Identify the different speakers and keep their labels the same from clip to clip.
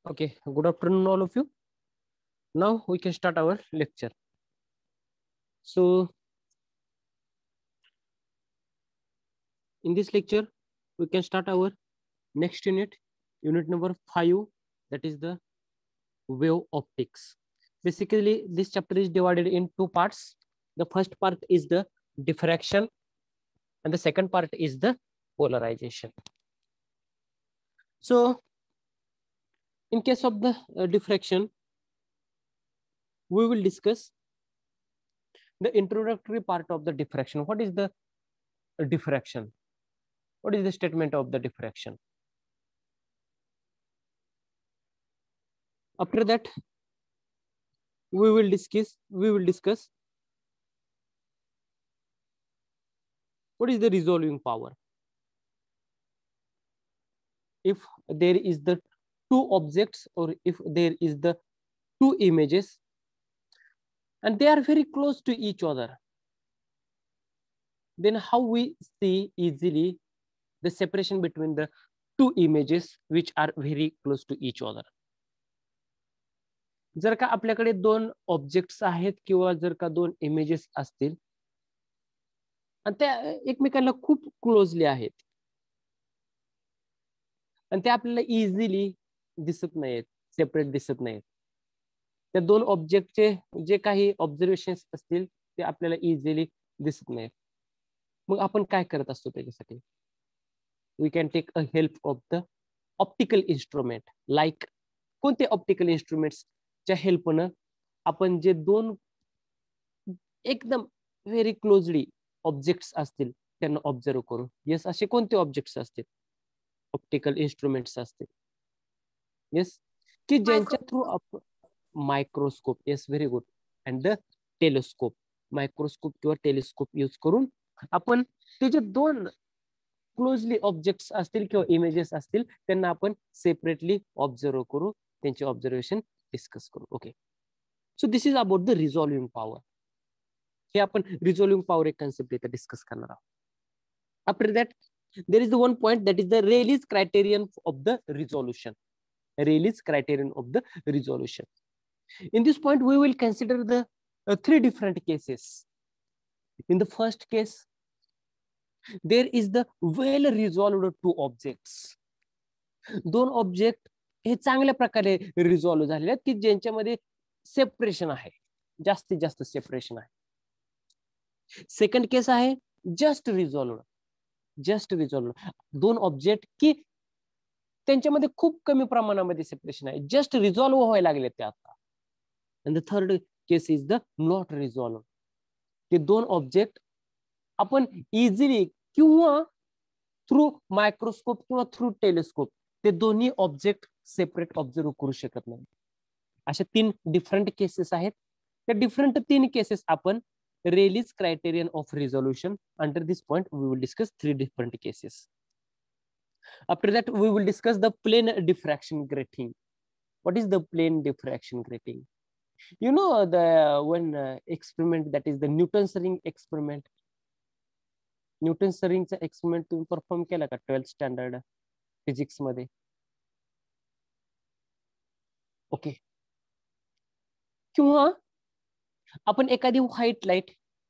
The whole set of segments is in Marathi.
Speaker 1: Okay, good afternoon, all of you. Now we can start our lecture. So, in this lecture, we can start our next unit, unit number 5, that is the wave optics. Basically, this chapter is divided in two parts. The first part is the diffraction, and the second part is the polarization. So, in case of the diffraction, we will discuss the introductory part of the diffraction. What is the diffraction? What is the statement of the diffraction? After that, we will discuss what is the resolving power. If there is the two objects, or if there is the two images and they are very close to each other, then how we see easily the separation between the two images which are very close to each other. जर का आपल्याकडे दोन ऑब्जेक्ट्स आहेत किंवा जर का दोन इमेजेस असतील आणि त्या एकमेकांना खूप क्लोजली आहेत आणि ते आपल्याला इझिली दिसत नाहीत, सेपरेट दिसत नाहीत, त्या दोन ऑब्जेक्टचे जे काही ऑब्झर्वेशन्स असतील ते आपल्याला इझिली दिसत नाहीत, मग आपण काय करत असतो त्याच्यासाठी? We can take a help of the optical instrument. Like कोणते ऑप्टिकल इन्स्ट्रुमेंट्सच्या हेल्पनं आपण जे दोन एकदम व्हेरी क्लोजली ऑब्जेक्ट्स असतील त्यांना ऑब्झर्व करू. येस, असे कोणते ऑब्जेक्ट्स असतील? ऑप्टिकल इन्स्ट्रुमेंट्स असतील. येस, की ज्यांच्या थ्रू आपण microscope. Yes, very good. And the telescope. Microscope किंवा टेलिस्कोप यूज करून आपण ते जे दोन क्लोजली ऑब्जेक्ट्स असतील किंवा इमेजेस असतील त्यांना आपण सेपरेटली ऑब्झर्व करू, त्यांचे ऑब्झर्वेशन डिस्कस करू. Okay, so this is about the resolving power. हे आपण रिझॉल्विंग पॉवर एक कन्सेप्ट इथे डिस्कस करणार आहोत. After that there is the one point, that is the Rayleigh's criterion of the resolution. Rayleigh's criterion of the resolution. In this point, we will consider the three different cases. In the first case, there is the well resolved two objects. दोन ऑब्जेक्ट हे चांगल्या प्रकारे रिझॉल्व्ह झालेले आहेत की ज्यांच्यामध्ये सेपरेशन आहे, जास्तीत जास्त सेपरेशन आहे. सेकंड केस आहे जस्ट रिझॉल्व्ड. जस्ट रिझॉल्व्ड दोन ऑब्जेक्ट की त्यांच्यामध्ये खूप कमी प्रमाणामध्ये सेपरेशन आहे, जस्ट रिझॉल्व्ह व्हायला लागले ते आता. And the third case is the not resolve. ते दोन ऑब्जेक्ट आपण इझिली किंवा थ्रू मायक्रोस्कोप किंवा थ्रू टेलिस्कोप ते दोन्ही ऑब्जेक्ट सेपरेट ऑब्झर्व करू शकत नाही. अशा तीन डिफरंट केसेस आहेत. त्या डिफरंट तीन केसेस आपण Rayleigh's criterion of resolution. Under this point, we will discuss three different cases. After that, we will discuss the plane diffraction grating. What is the plane diffraction grating? You know the one experiment, that is the Newton's ring experiment. Newton's ring experiment तुम्ही परफॉर्म केला का 12th स्टँडर्ड फिजिक्स मध्ये? ओके. किंवा आपण एखादी व्हाईट लाईट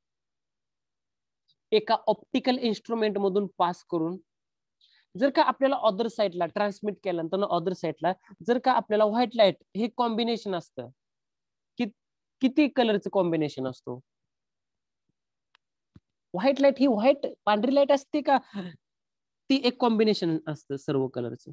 Speaker 1: एका ऑप्टिकल इन्स्ट्रुमेंट मधून पास करून जर का आपल्याला अदर साइडला ट्रान्समिट केल्यानंतर अदर साइडला जर का आपल्याला व्हाईट लाईट हे कॉम्बिनेशन असतं, किती कलरचं कॉम्बिनेशन असतो? व्हाईट लाईट ही व्हाईट पांढरी लाईट असते का ती एक कॉम्बिनेशन असतं सर्व कलरचं?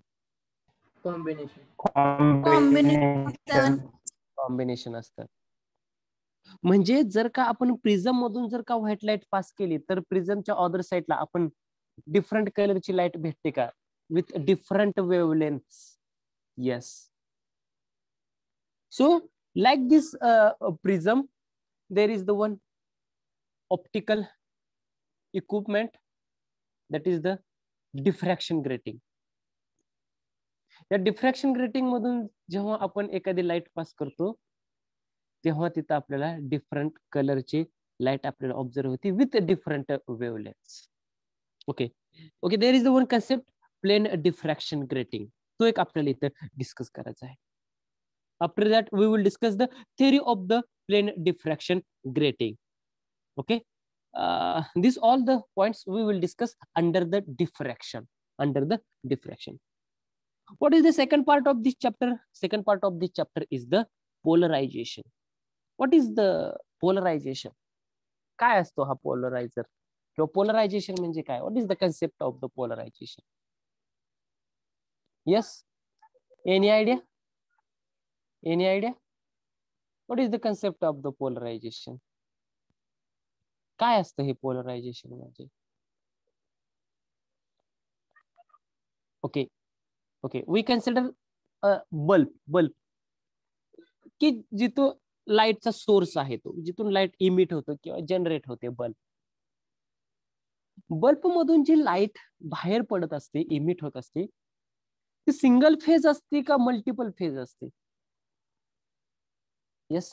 Speaker 1: कॉम्बिनेशन असतं. म्हणजे जर का आपण प्रिझम मधून जर का व्हाईट लाईट पास केली तर प्रिझमच्या अदर साइडला आपण डिफरंट कलरची लाईट भेटते का with different wavelengths? Yes. So like this prism there is the one optical equipment, that is the diffraction grating. या डिफ्रॅक्शन ग्रेटिंग मधून जेव्हा आपण एखादी लाईट पास करतो तेव्हा तिथं आपल्याला डिफरंट कलरची लाईट आपल्याला ऑब्झर्व होती with different wavelengths. Okay okay, there is the one concept plane diffraction grating. तो एक आपल्याला इथं डिस्कस करायचा आहे. After that, we will discuss the theory of the plane diffraction grating. Okay, these all the points we will discuss under the diffraction. Under the diffraction, what is the second part of this chapter? Second part of this chapter is the polarization. What is the polarization? काय असतो हा polarizer किंवा polarization म्हणजे काय? What is the concept of the polarization? Yes, any idea? Any idea? What is the concept of the polarization? काय असतं हे polarization म्हणजे? Okay, okay, we consider a bulb की जिथून लाईटचा सोर्स आहे तो, जिथून लाईट इमिट होतो किंवा जनरेट होते बल्ब मधून जी लाईट बाहेर पडत असते, इमिट होत असते, ती सिंगल फेज असते का मल्टिपल फेज असते? Yes,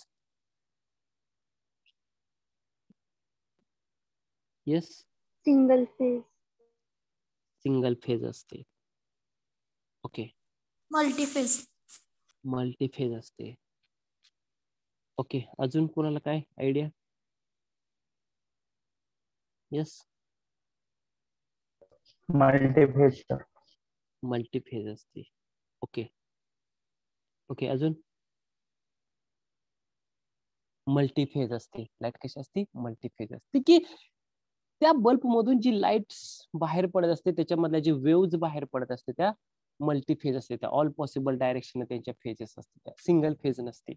Speaker 1: yes,
Speaker 2: single phase.
Speaker 1: Single phase असते. Okay,
Speaker 2: multiphase.
Speaker 1: मल्टीफेज असते. ओके, अजून कोणाला काय आयडिया? Yes,
Speaker 3: multiphase.
Speaker 1: मल्टीफेज असते. ओके, ओके, अजून मल्टीफेज असते. लाईट कशी असते? मल्टीफेज असते की त्या बल्ब मधून जी लाईट बाहेर पडत असते, त्याच्यामधल्या जे वेव्ज बाहेर पडत असते त्या मल्टीफेज असते. त्या ऑल पॉसिबल डायरेक्शन त्यांच्या फेजेस असते, त्या सिंगल फेज नसते.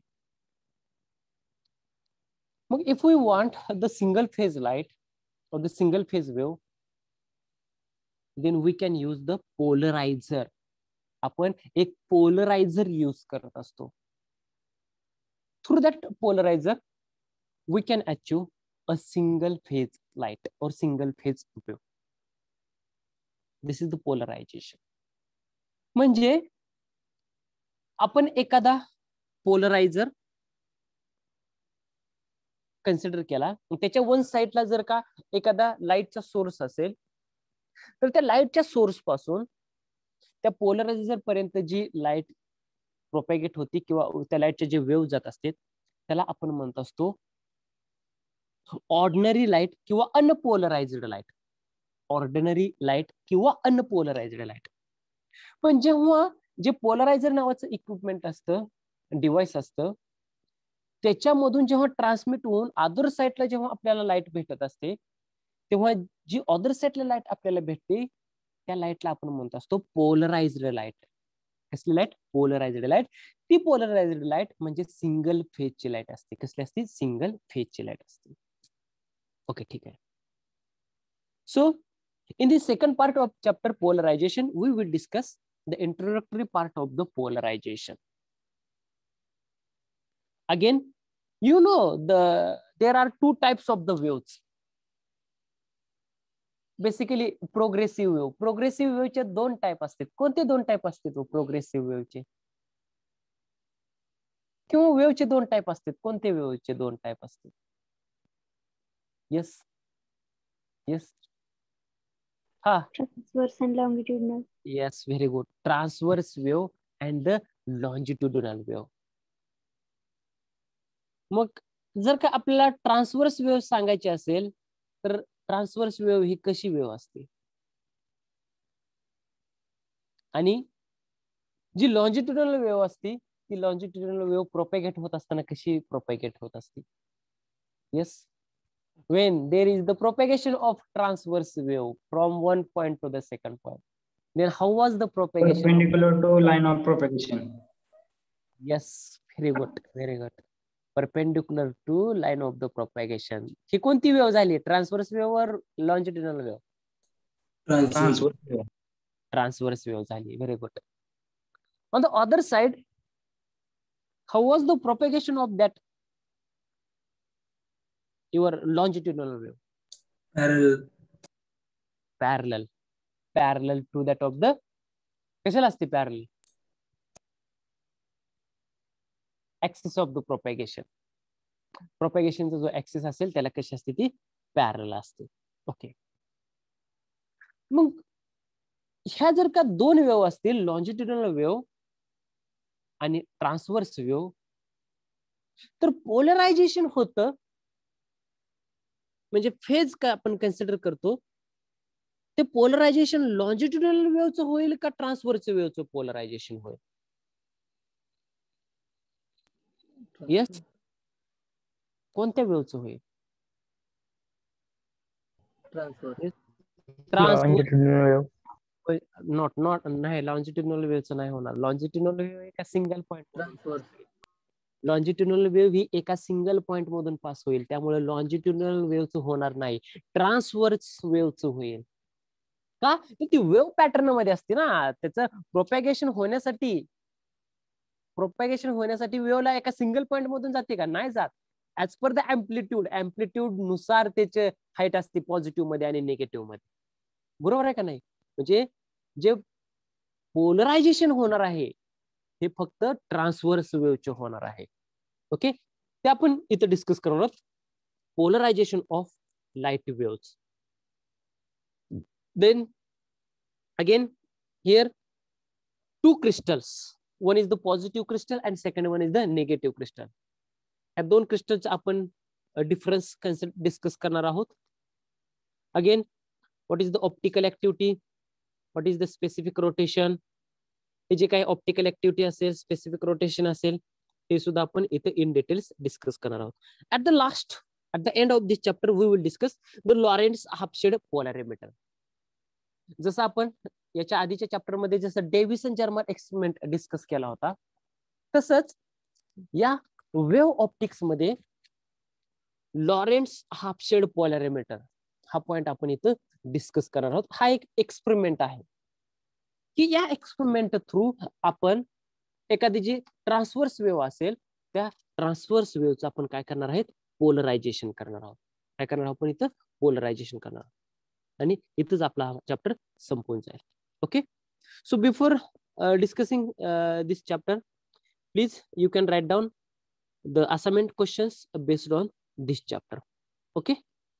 Speaker 1: मग if we want the single phase light और the single phase wave, then we can use the polarizer. आपण एक पोलरायझर यूज करत असतो. Through that polarizer we can achieve a single phase light or single phase wave. This is the polarization. म्हणजे आपण एखादा पोलरायझर कन्सिडर केला, त्याच्या वन साइडला जर का एखादा लाईटचा सोर्स असेल, तर त्या लाईटच्या सोर्स पासून त्या पोलरायझर पर्यंत जी लाईट प्रोपॅगेट होती किंवा त्या लाईटचे जे वेव्ह जात असते, त्याला आपण म्हणत असतो ऑर्डिनरी लाईट किंवा अनपोलराइज्ड लाईट. ऑर्डिनरी लाईट किंवा अनपोलराइज्ड लाईट. पण जेव्हा जे पोलरायझर नावाचं इक्विपमेंट असतं, डिव्हाइस असतं, त्याच्यामधून जेव्हा ट्रान्समिट होऊन अदर साइडला जेव्हा आपल्याला लाईट भेटत असते, तेव्हा जी अदर साइडला लाईट आपल्याला भेटते, त्या लाईटला आपण म्हणत असतो पोलराइज्ड लाईट. कसली लाईट? Polarized light. ती पोलराइज्ड लाईट म्हणजे सिंगल फेजची लाईट असते. कसली असते? सिंगल फेजची लाईट असते. ओके, ठीक आहे. So in the second part of chapter polarization, we will discuss the introductory part of the polarization. Again, you know, there are two types of the waves. Basically progressive wave. Progressive wave चे दोन टाइप असतात. कोणते दोन टाइप असतात प्रोग्रेसिव्ह वेव्हचे? किंवा वेव्हचे दोन टाइप असतात. कोणते वेव्हचे दोन टाइप असतात? येस, येस, हा,
Speaker 2: transverse and longitudinal.
Speaker 1: Yes, very good. Transverse wave and the longitudinal wave. मग जर का आपल्याला ट्रान्सवर्स वेव्ह सांगायची असेल, तर ट्रान्सवर्स वेव्ह ही कशी वेव्ह असते? आणि जी लॉंजिट्युडिनल वेव्ह असते, ती लॉंजिट्युडिनल वेव्ह प्रोपॅगेट होत असताना कशी प्रोपॅगेट होत असते? Yes, when there is the propagation of transverse wave from one point to the second point, then how was the propagation?
Speaker 3: Perpendicular to line of propagation.
Speaker 1: Yes, very good, very good. Perpendicular to line of the propagation. ही कोणती वेव्ह झाली? ट्रान्सवर्स वेव्ह और लॉंजिट्युडिनल वेव्ह? ट्रान्सवर्स वेव्ह झाली. Very good. On the other side, how was the propagation of that your longitudinal wave? Parallel to that of the, कशाला असते parallel? Axis of the propagation. Propagationचा जो ऍक्सिस असेल त्याला कशी असते? ती पॅरलल असते. ओके, मग ह्या जर का दोन वेव्ह असतील, लॉंजिट्युडिनल वेव्ह आणि ट्रान्सव्हर्स वेव्ह, तर पोलरायझेशन होतं म्हणजे फेज का आपण कन्सिडर करतो, ते पोलरायझेशन लॉन्जिट्युडनल वेव्हचं होईल का ट्रान्सव्हर्स वेव्हचं पोलरायझेशन होईल? येस, कोणत्या वेव्हचं होईल?
Speaker 3: Longitudinal wave.
Speaker 1: नॉट नाही, लॉन्जिट्युडनल वेव्हचं नाही होणार. लॉन्जिट्युडनल वेव्ह एका सिंगल पॉइंट, लॉन्जिट्युडनल वेव्ह ही एका सिंगल पॉइंट मधून पास होईल, त्यामुळे लॉन्जिट्युडनल वेव्हचं होणार नाही, ट्रान्सव्हर्स वेव्हचं होईल. का? ती वेव्ह पॅटर्न मध्ये असते ना, त्याचं प्रोपॅगेशन होण्यासाठी वेव्हला एका सिंगल पॉइंट मधून जाते का? नाही जात. ऍज पर द अँप्लिट्यूड नुसार त्याचे हाईट असते पॉझिटिव्ह मध्ये आणि निगेटिव्ह मध्ये. बरोबर आहे का नाही? म्हणजे जे पोलरायझेशन होणार आहे हे फक्त ट्रान्सव्हर्स वेव्हचे होणार आहे. ओके, ते आपण इथे डिस्कस करणार आहोत. Polarization of light waves. Then again here two crystals, one is the positive crystal and second one is the negative crystal. या दोन क्रिस्टलचे आपण डिफरन्स डिस्कस करणार आहोत. Again, what is the optical activity, what is the specific rotation, हे जे काही ऑप्टिकल ऍक्टिव्हिटी असेल, स्पेसिफिक रोटेशन असेल, ते सुद्धा आपण इथे इन डिटेल्स डिस्कस करणार आहोत. at the end of this chapter we will discuss the Lorentz Half-Shade Polarimeter. जसं आपण याच्या आधीच्या चॅप्टर मध्ये जसं डेव्हिसन जर्मर एक्सपेरिमेंट डिस्कस केला होता, तसंच या वेव्ह ऑप्टिक्स मध्ये लॉरेंट्स हाफ-शेड पोलॅरिमीटर हा पॉइंट आपण इथं डिस्कस करणार आहोत. हा एक एक्सपेरिमेंट आहे की या एक्सपेरिमेंट थ्रू आपण एखादी जी ट्रान्सव्हर्स वेव्ह असेल त्या ट्रान्सव्हर्स वेव्हचं आपण काय करणार आहेत? पोलरायझेशन करणार आहोत. काय करणार आहोत आपण इथं? पोलरायझेशन करणार आहोत. आणि इथंच आपला चॅप्टर संपून जाईल. Okay, so before discussing this chapter, please you can write down the assignment questions based on this chapter. Okay,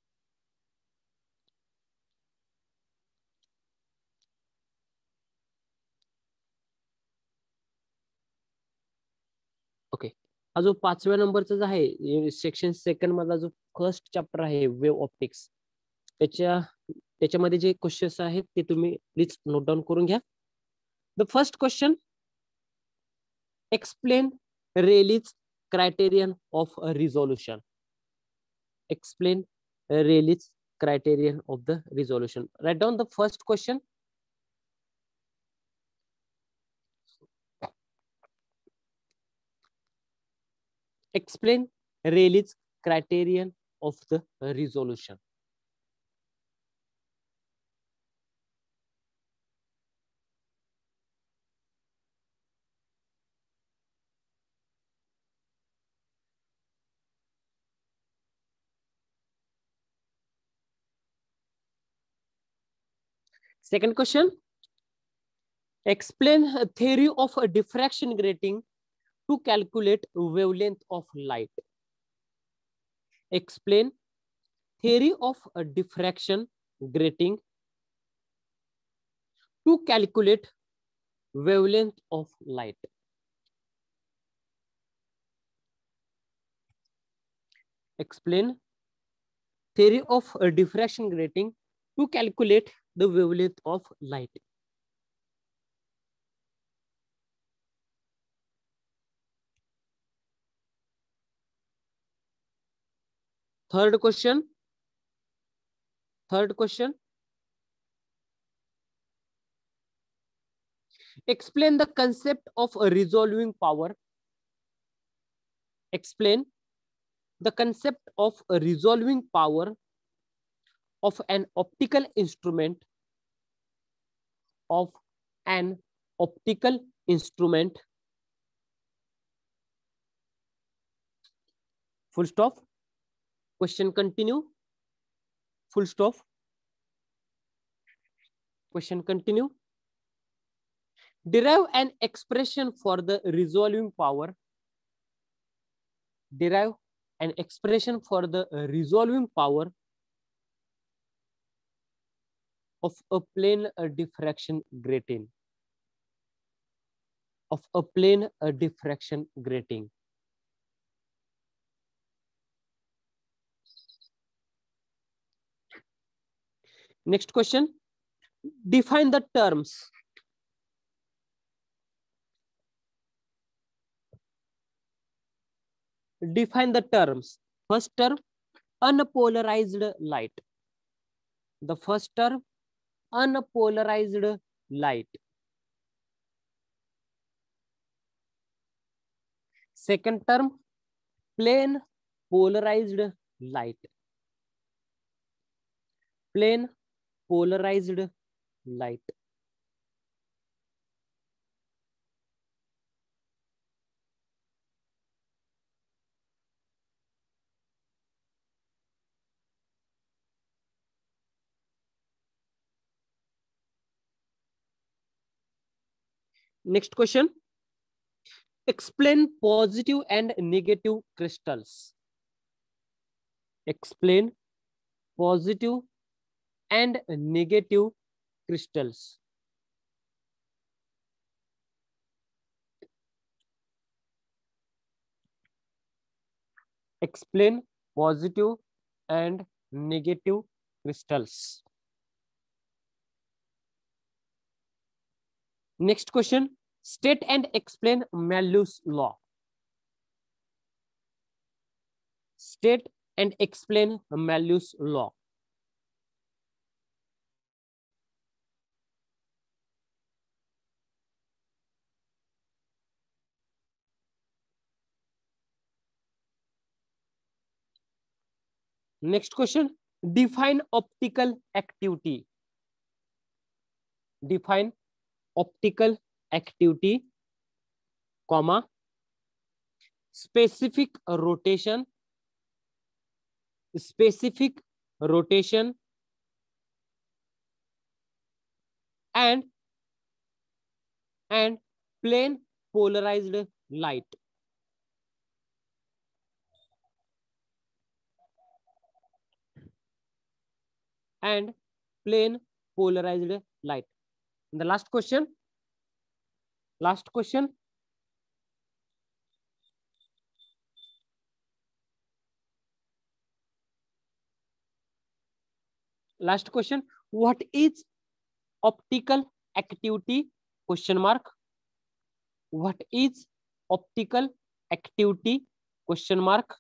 Speaker 1: okay. हा जो 5व्या नंबरचा जो आहे सेक्शन सेकंड मधला जो फर्स्ट चॅप्टर आहे वेव्ह ऑप्टिक्स, त्याच्यामध्ये जे क्वेश्चन्स आहेत ते तुम्ही प्लीज नोट डाऊन करून घ्या. The first question, explain Rayleigh's criterion of resolution. Explain Rayleigh's criterion of the resolution. Write down the first question. Explain Rayleigh's criterion of the resolution. Second question, explain a theory of a diffraction grating to calculate wavelength of light. Explain theory of a diffraction grating to calculate wavelength of light. Explain theory of a diffraction grating to calculate the wavelength of light. Third question. Explain the concept of a resolving power. Explain the concept of a resolving power of an optical instrument. Full stop. Question continue. Full stop. Question continue. Derive an expression for the resolving power. Derive an expression for the resolving power of a plane diffraction grating. of a plane diffraction grating. Next question, define the terms. Define the terms. First term, unpolarized light. The first term, unpolarized light. Second term, plane polarized light. Plane polarized light. Next question, explain positive and negative crystals. Explain positive and negative crystals. Explain positive and negative crystals. Next question, state and explain Malus law. State and explain Malus law. Next question, define optical activity. Define optical activity, comma, specific rotation, and plane polarized light. And plane polarized light. And the last question. Last question. Last question. What is optical activity? Question mark. What is optical activity? Question mark.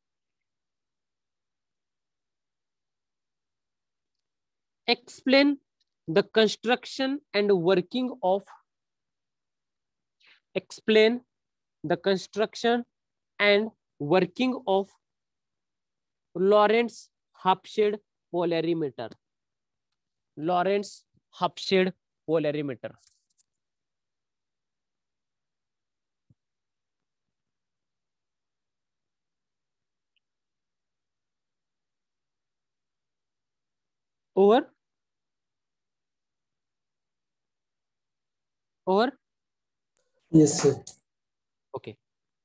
Speaker 1: Explain the construction and working of. Explain the construction and working of Lorentz half-shade polarimeter. Lorentz half-shade polarimeter. Over? Over?
Speaker 3: Yes, sir.
Speaker 1: Okay.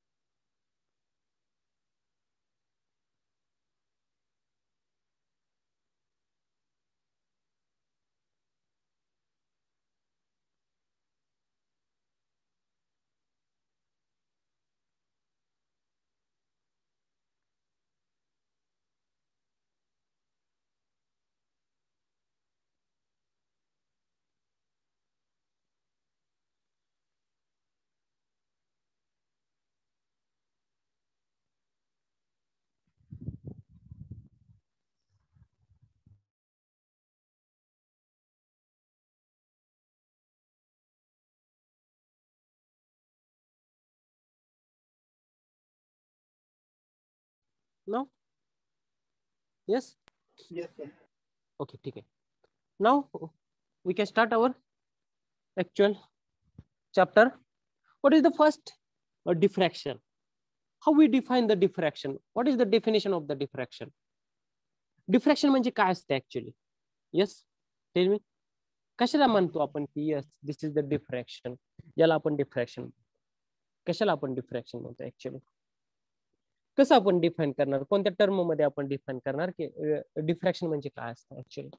Speaker 1: No? Yes?
Speaker 3: Yes, sir.
Speaker 1: Okay, ठीक है. Now we can start our actual chapter. What is the first diffraction? How we define the diffraction? What is the definition of the diffraction? Diffraction म्हणजे काय असते actually? Yes? Tell me. कशाला म्हणतो आपण की yes, this is the diffraction. याला आपण diffraction. कशाला आपण diffraction म्हणतो actually? कसं आपण डिफाइन करणार, कोणत्या टर्म मध्ये आपण डिफाइन करणार की डिफ्रॅक्शन म्हणजे काय असतं actually?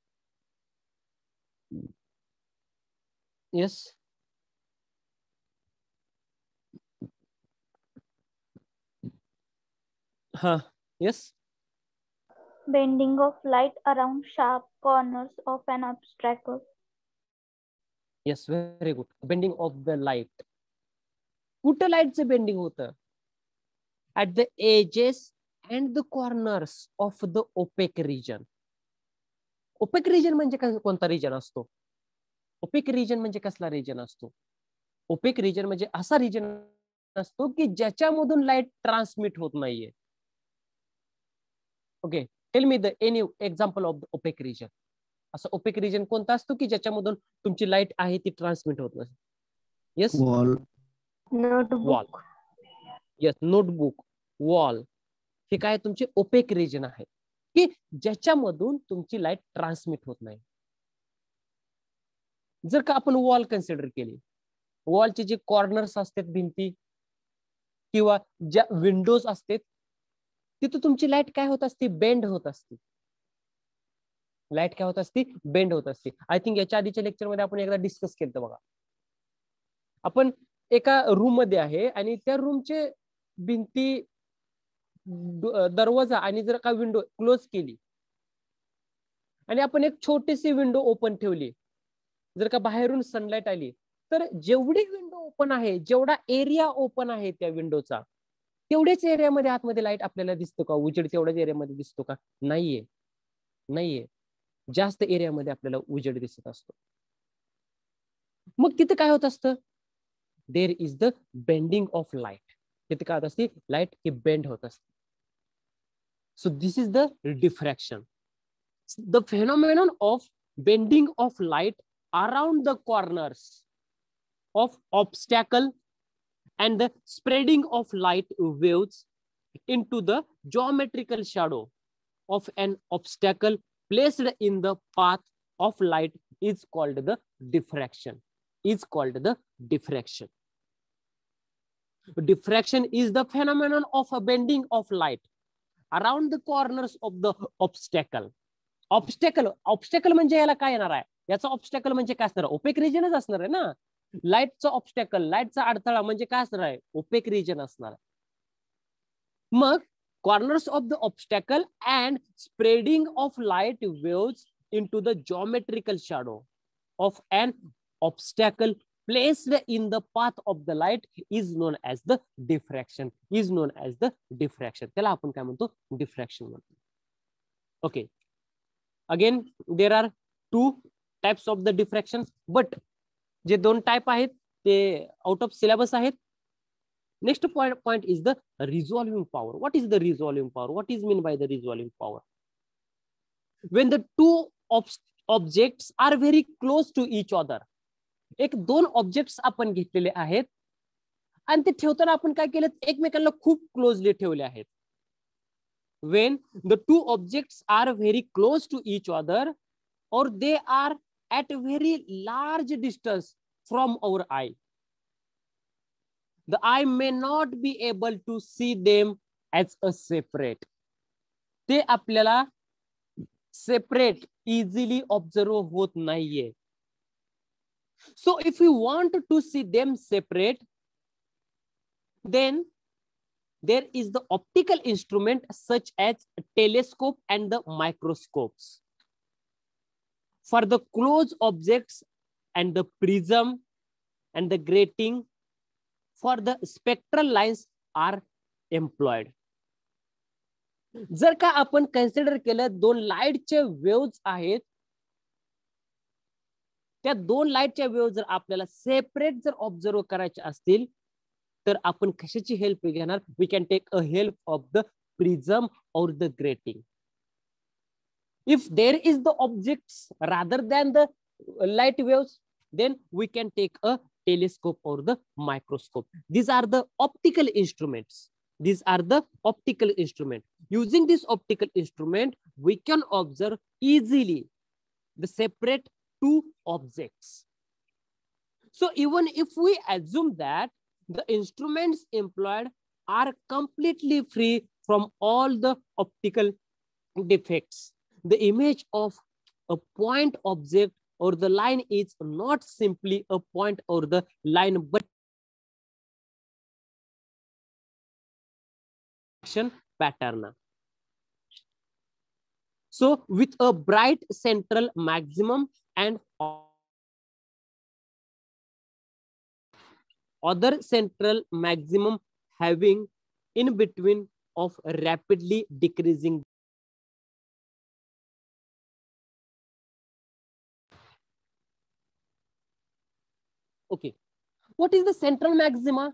Speaker 1: Yes, Yes.
Speaker 2: Bending of light around sharp corners of an obstacle.
Speaker 1: Yes, very good. Bending of the light. कुठं लाईटचं बेंडिंग होतं? At the edges and the corners of the opaque region. Opaque region म्हणजे कोणता रिजन असतो? Opaque region म्हणजे कसला रिजन असतो? Opaque region म्हणजे असा रिजन असतो की ज्याच्यामधून लाईट ट्रान्समिट होत नाहीये. Okay, tell me the any example of the opaque region. असं ओपेक रिजन कोणता असतो की ज्याच्यामधून तुमची लाईट आहे ती ट्रान्समिट होत नाही? Yes,
Speaker 3: Wall.
Speaker 1: Wall. Yes, notebook, wall, हे काय तुमचे ओपेक रिजन आहे की ज्याच्यामधून तुमची लाईट ट्रान्समिट होत नाही. जर का आपण वॉल कन्सिडर केली, वॉलचे जे कॉर्नर्स असतात भिंती किंवा ज्या विंडोज असतात, तिथं तुमची लाईट काय होत असते? बेंड होत असते. लाईट काय होत असते? बेंड होत असते. आय थिंक याच्या आधीच्या लेक्चरमध्ये आपण एकदा डिस्कस केलं बघा. आपण एका रूम मध्ये आहे आणि त्या रूमचे भिंती, दरवाजा आणि जर का विंडो क्लोज केली आणि आपण एक छोटीशी विंडो ओपन ठेवली, जर का बाहेरून सनलाईट आली तर जेवढी विंडो ओपन आहे, जेवढा एरिया ओपन आहे त्या विंडोचा, तेवढ्याच एरियामध्ये आतमध्ये लाईट आपल्याला दिसतो का? उजेड तेवढ्याच एरियामध्ये दिसतो का? नाहीये, नाहीये. जास्त एरियामध्ये आपल्याला उजेड दिसत असतो. मग तिथे काय होत असतं? There is the bending of light. तिथे काय होत असते? लाईट ही बेंड होत असते. So this is the diffraction. The phenomenon of bending of light around the corners of obstacle and the spreading of light waves into the geometrical shadow of an obstacle placed in the path of light is called the diffraction. Diffraction is the phenomenon of a bending of light around the corners of the obstacle. Obstacle म्हणजे याला काय येणार आहे? याचा ऑब्स्टॅकल म्हणजे काय असणार? ओपेक रिजनच असणार आहे ना. लाईटचा ऑब्स्टॅकल, लाईटचा अडथळा म्हणजे काय असणार आहे? ओपेक रिजन असणार आहे. मग corners of the obstacle and spreading of light waves into the geometrical shadow of an obstacle placed in the path of the light is known as the diffraction. त्याला आपण काय म्हणतो? डिफ्रॅक्शन म्हणतो. Okay, again there are two types of the diffraction, but जे दोन टाइप आहेत ते आउट ऑफ सिलेबस आहेत. Next point is the resolving power. What is the resolving power? What is mean by the resolving power? When the two objects are very close to each other. एक दोन ऑब्जेक्ट्स आपण घेतलेले आहेत आणि ते ठेवताना आपण काय केलं? एकमेकांना खूप क्लोजली ठेवले आहेत. When the two objects are very close to each other or they are at a very large distance from our eye, the eye may not be able to see them as a separate. ते आपल्याला सेपरेट इझिली ऑब्झर्व होत नाहीये. So if we want to see them separate, then there is the optical instrument such as telescope and the microscopes. For the close objects and the prism and the grating, for the spectral lines are employed. जर का आपण कन्सिडर केलं दोन लाईटचे वेव्स आहेत, त्या दोन लाईटच्या वेव्ह जर आपल्याला सेपरेट जर ऑब्झर्व करायचे असतील तर आपण कशाची हेल्प घेणार? We can take a help of the prism और the grating. If there is the objects rather than the light waves, then we can take a telescope or the microscope. These are the optical instruments. Using this optical instrument, we can observe easily the separate two objects. So even if we assume that the instruments employed are completely free from all the optical defects, the image of a point object or the line is not simply a point or the line, but pattern. So with a bright central maximum and other central maximum having in between of rapidly decreasing. Okay, what is the central maxima?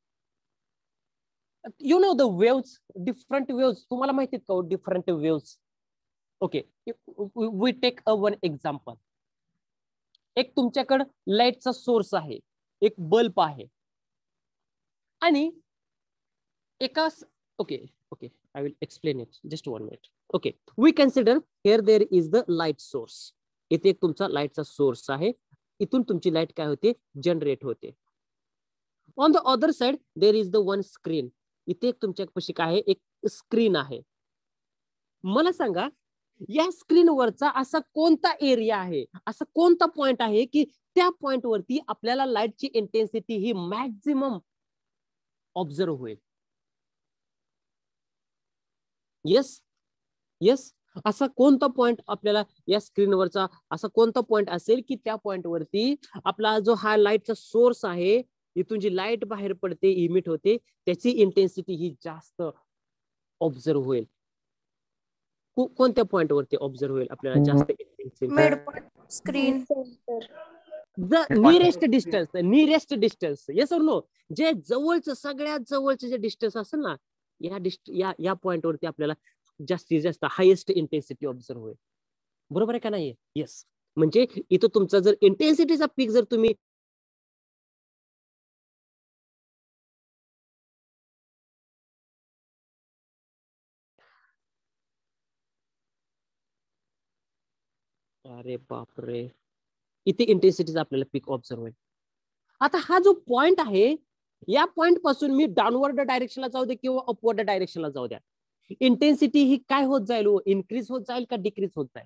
Speaker 1: You know the waves, different waves. तुम्हाला माहिती आहेत का different waves? Okay, we take one example. एक तुमच्याकडे लाईटचा सोर्स आहे, एक बल्ब आहे आणि एका okay okay I will explain it. Just 1 minute. Okay, we consider here there is the light source. इथे एक तुमचा लाईटचा सोर्स आहे, इथून तुमची लाईट काय होते, जनरेट होते. On the other side there is the one screen. इथे एक तुमच्यापाशी काय आहे, एक स्क्रीन आहे. मला सांगा या स्क्रीनवरचा असा कोणता एरिया आहे, असा कोणता पॉइंट आहे की त्या पॉइंट वरती आपल्याला लाईटची इंटेन्सिटी ही मॅक्झिमम ऑब्झर्व होईल. येस येस, असा कोणता पॉइंट आपल्याला या स्क्रीनवरचा असा कोणता पॉइंट असेल की त्या पॉइंट वरती आपला जो हा लाईटचा सोर्स आहे, इथून जी लाईट बाहेर पडते, इमिट होते, त्याची इंटेन्सिटी ही जास्त ऑब्झर्व होईल. कोणत्या पॉइंट वरती ऑब्झर्व होईल आपल्याला जास्त intensity?
Speaker 4: Mid point screen,
Speaker 1: nearest distance. Yes और नो? जे जवळचं, सगळ्यात जवळचं जे डिस्टन्स असेल ना, या पॉइंट वरती आपल्याला जास्तीत जास्त हायेस्ट इंटेन्सिटी ऑब्झर्व होईल. बरोबर आहे का नाही? येस. म्हणजे इथं तुमचा जर इंटेन्सिटीचा पीक जर तुम्ही अरे बापरे, इथे इंटेन्सिटीचा आपल्याला पीक ऑब्झर्व होईल. आता हा जो पॉइंट आहे, या पॉइंट पासून मी डाऊनवर्ड डायरेक्शनला जाऊ दे किंवा अपवर्ड डायरेक्शनला जाऊ द्या, इंटेन्सिटी ही काय होत जाईल? इन्क्रीज होत जाईल का डिक्रीज होत जाईल?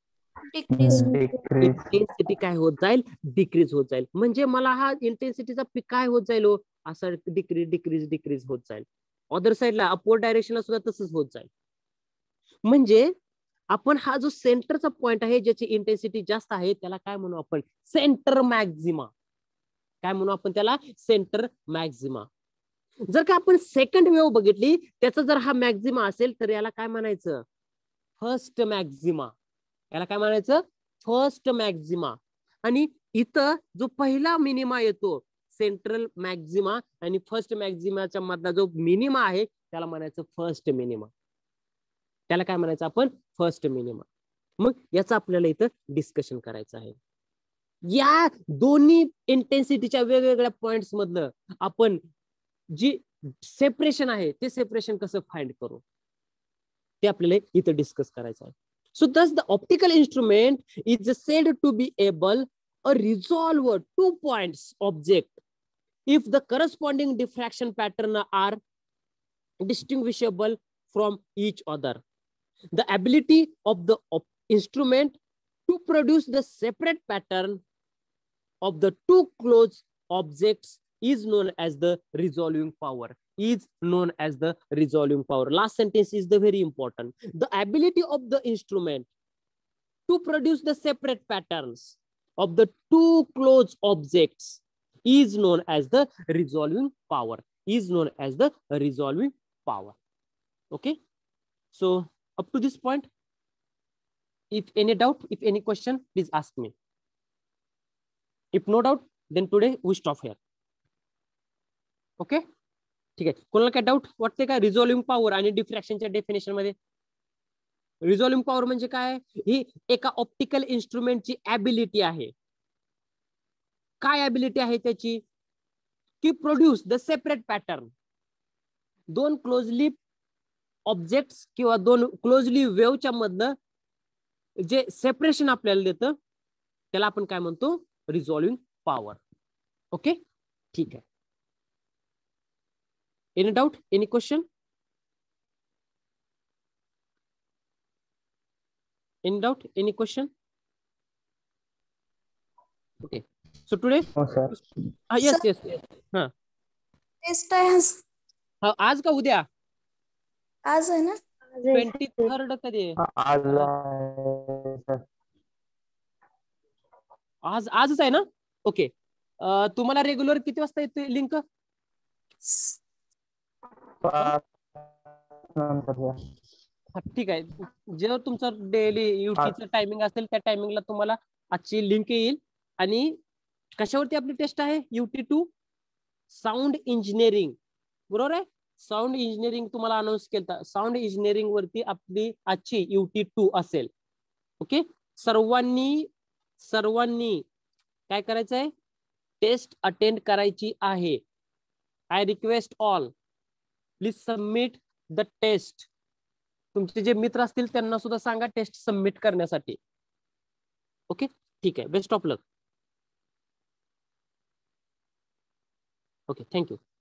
Speaker 1: इंटेन्सिटी काय होत जाईल? डिक्रीज होत जाईल. म्हणजे मला हा इंटेन्सिटीचा पीक काय होत जाईल? असं डिक्रीज डिक्रीज डिक्रीज होत जाईल. अदर साइडला अपवर्ड डायरेक्शनला सुद्धा तसंच होत जाईल. म्हणजे आपण हा जो सेंटरचा पॉइंट आहे, ज्याची इंटेन्सिटी जास्त आहे, त्याला काय म्हणू आपण? Centre maxima. काय म्हणू आपण त्याला? Centre maxima. जर का आपण सेकंड वेव्ह बघितली, त्याचा जर हा मॅक्झिमा असेल तर याला काय म्हणायचं? First maxima. याला काय म्हणायचं? First maxima. आणि इथं जो पहिला मिनिमा येतो, सेंट्रल मॅक्झिमा आणि फर्स्ट मॅक्झिमाच्या मधला जो मिनिमा आहे, त्याला म्हणायचं फर्स्ट मिनिमा. त्याला काय म्हणायचं आपण? First minima. मग याचं आपल्याला इथं डिस्कशन करायचं आहे. या दोन्ही इंटेन्सिटीच्या वेगवेगळ्या पॉइंट्स मधलं आपण जी सेपरेशन आहे, ते सेपरेशन कसं फाइंड करू, ते आपल्याला इथं डिस्कस करायचं आहे. So thus the optical instrument is said to be able to resolve 2 points object if the corresponding diffraction pattern are distinguishable from each other. The ability of the instrument to produce the separate pattern of the 2 close objects is known as the resolving power. Is known as the resolving power. Last sentence is the very important. The ability of the instrument to produce the separate patterns of the 2 close objects is known as the resolving power. Is known as the resolving power. Okay. So up to this point, if any doubt, if any question, please ask me. If no doubt, then today we stop here. Okay, ठीक आहे. कोणाला काय डाऊट वाटते का रिझॉल्विंग पॉवर आणि डिफ्रॅक्शनच्या डेफिनेशन मध्ये? रिझॉल्विंग पॉवर म्हणजे काय? ही एका ऑप्टिकल इन्स्ट्रुमेंटची ॲबिलिटी आहे. काय ॲबिलिटी आहे त्याची? की produce the separate pattern. 2 closely objects किंवा 2 क्लोजली वेव्हच्या मधनं जे सेपरेशन आपल्याला देतं, त्याला आपण काय म्हणतो? रिझॉल्विंग पॉवर. ओके, ठीक आहे. Any doubt? Any question? Any doubt? Any question? Okay. So today?
Speaker 3: Oh, sir.
Speaker 1: Yes, yes, yes.
Speaker 4: Test आहे
Speaker 1: आज का उद्या?
Speaker 4: आज आहे ना?
Speaker 1: 23rd कधी आहे? आजच आहे ना? ओके. तुम्हाला रेग्युलर किती वाजता येते लिंक? ठीक आहे. जेव्हा तुमचं डेली युटीचं टायमिंग असेल त्या टायमिंगला तुम्हाला आजची लिंक येईल. आणि कशावरती आपली टेस्ट आहे? UT2 साऊंड इंजिनिअरिंग, बरोबर आहे? साऊंड इंजिनिअरिंग तुम्हाला अनाऊन्स केलं. साऊंड इंजिनिअरिंग वरती आपली आजची UT2 असेल. ओके. सर्वांनी काय करायचंय? टेस्ट अटेंड करायची आहे. I request all please submit the test. तुमचे जे मित्र असतील त्यांना सुद्धा सांगा टेस्ट सबमिट करण्यासाठी. ओके, ठीक आहे. Best of luck. Okay, thank you.